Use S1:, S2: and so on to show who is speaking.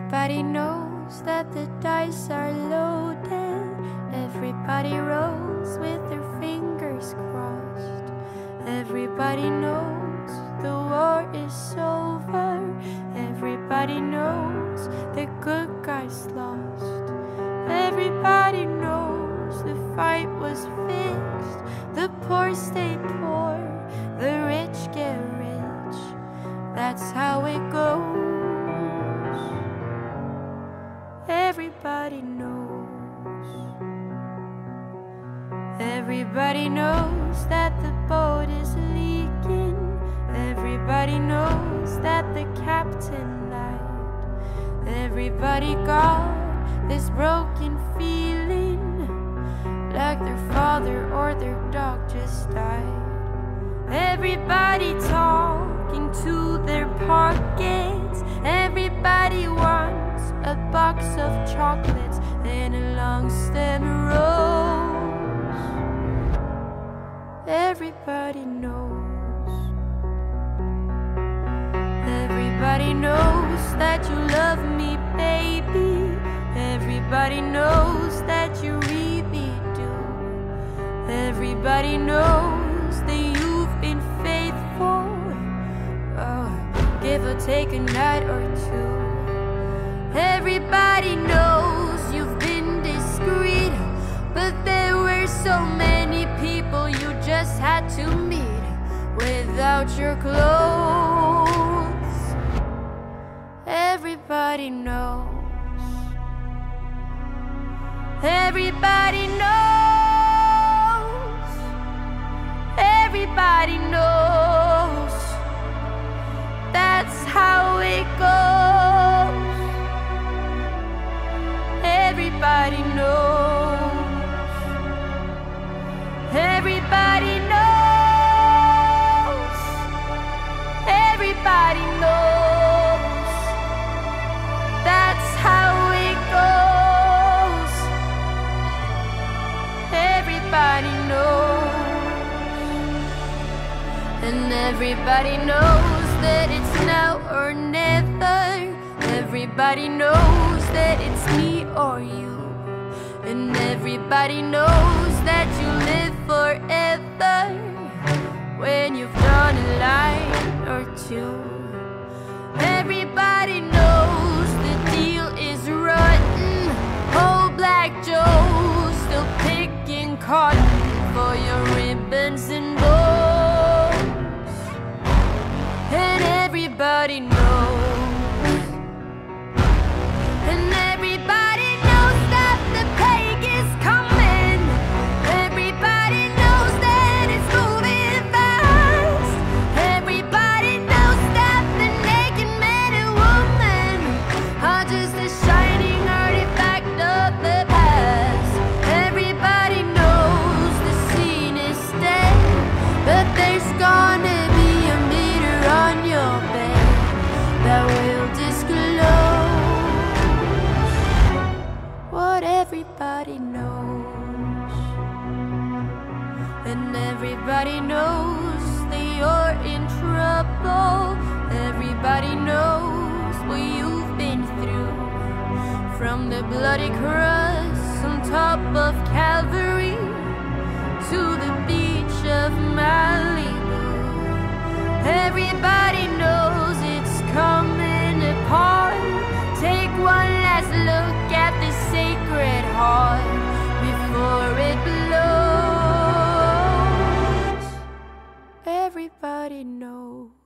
S1: Everybody knows that the dice are loaded. Everybody rolls with their fingers crossed. Everybody knows the war is over. Everybody knows the good guys lost. Everybody knows the fight was fixed. The poor stay poor, the rich get rich. That's how it goes. Everybody knows. Everybody knows that the boat is leaking. Everybody knows that the captain lied. Everybody got this broken feeling, like their father or their dog just died. Everybody talking to their pockets. Everybody wants a box of chocolates and a long stem rose. Everybody knows. Everybody knows that you love me, baby. Everybody knows that you really do. Everybody knows that you've been faithful. Oh, give or take a night or two. Everybody knows you've been discreet, but there were so many people you just had to meet without your clothes. Everybody knows. Everybody knows. Everybody knows. That's how it goes. Everybody knows. Everybody knows. Everybody knows. That's how it goes. Everybody knows. And everybody knows that it's now or never. Everybody knows that it's me or you. And everybody knows that you live forever when you've done a line or two. Everybody knows the deal is rotten. Old Black Joe's still picking cotton for your ribbons and bows. And everybody knows. And everybody knows that the plague is coming. Everybody knows that it's moving fast. Everybody knows that the naked man and woman are just a shining artifact of the past. Everybody knows the scene is dead, but there's gonna be a meter on your bed that will disclose what everybody knows. And everybody knows that you're in trouble. Everybody knows what you've been through, from the bloody cross on top of Calvary to the beach of Malibu. Everybody knows it's coming apart. Take one last look at the sacred heart before it blows. Everybody knows.